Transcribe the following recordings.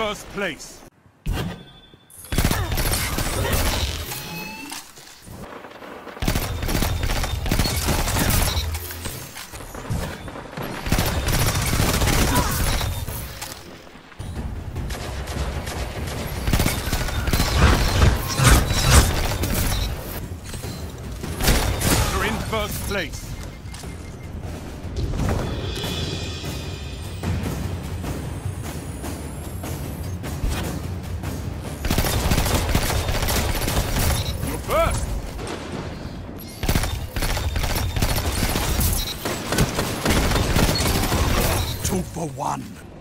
first place. You're in first place. First! 2 for 1.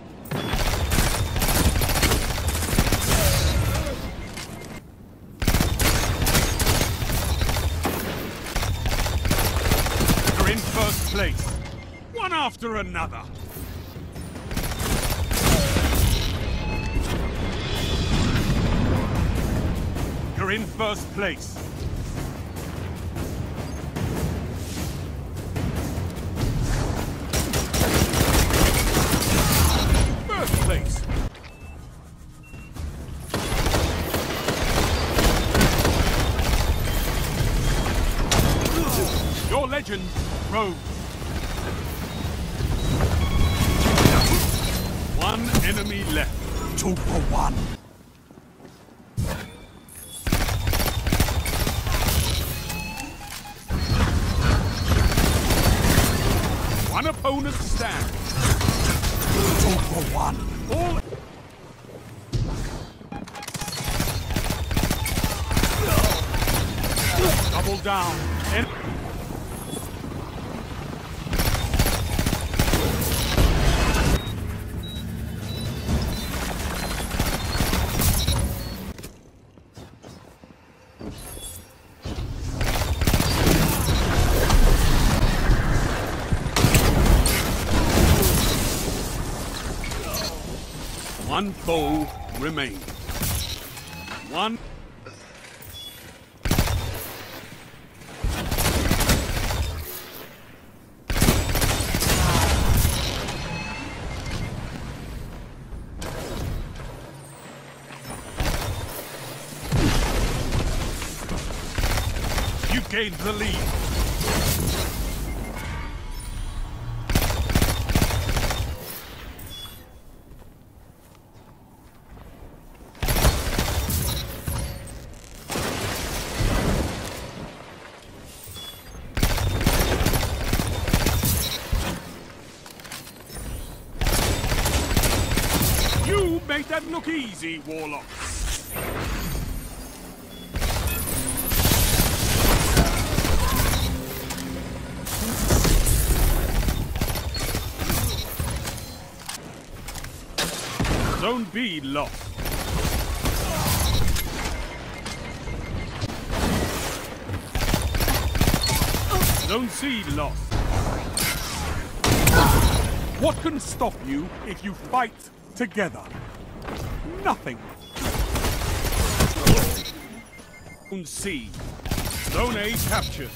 You're in first place. One after another. You're in first place. First place. Your legend rose. One enemy left. 2 for 1. One opponent stands. 2 for 1. All. Double down. One foe remains. One. You gained the lead. You made that look easy, Warlock. Zone B lost. Zone C lost. What can stop you if you fight together? Nothing. Zone C. Zone A captured.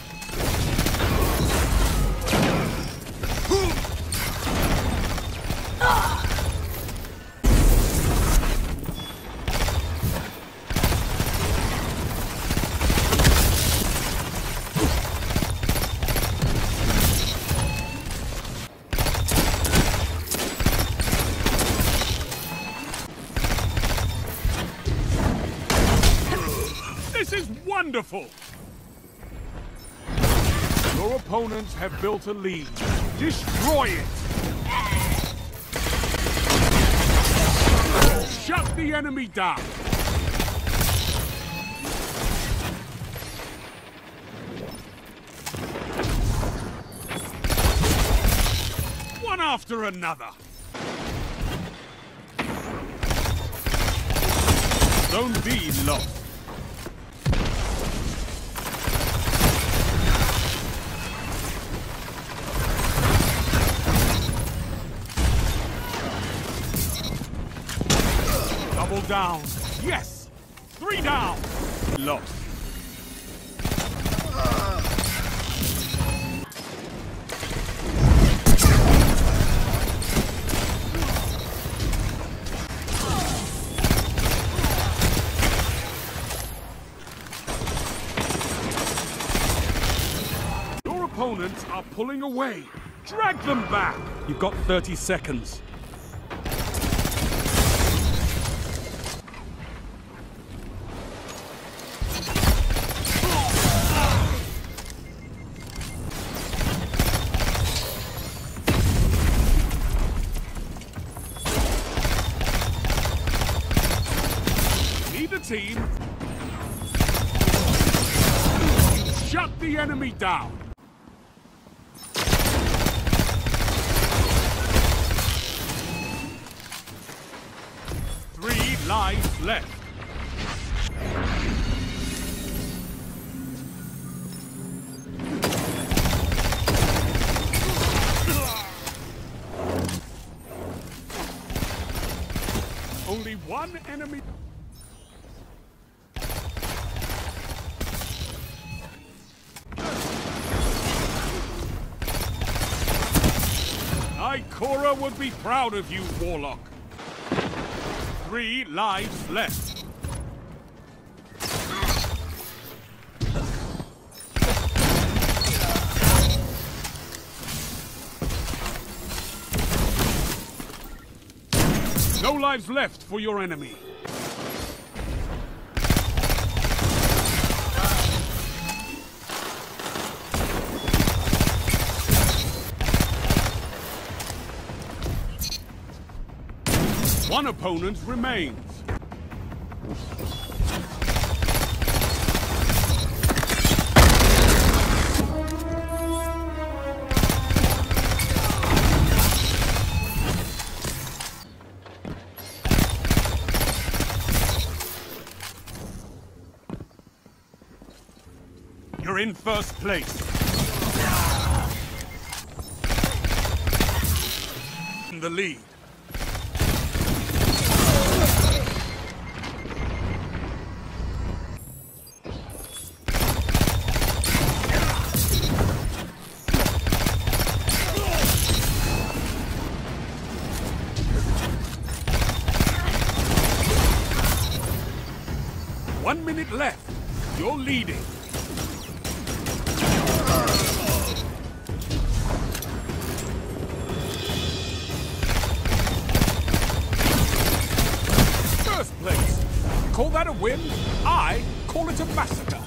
This is wonderful! Your opponents have built a lead. Destroy it! Shut the enemy down! One after another! Zone B lost. Double down. Yes! 3 down! Lost. opponents are pulling away. Drag them back! You've got 30 seconds. Need a team. Shut the enemy down! Three lives left. Only one enemy. Ikora would be proud of you, Warlock. 3 lives left. No lives left for your enemy. One opponent remains. You're in first place. In the lead. One minute left. You're leading. First place. Call that a win? I call it a massacre.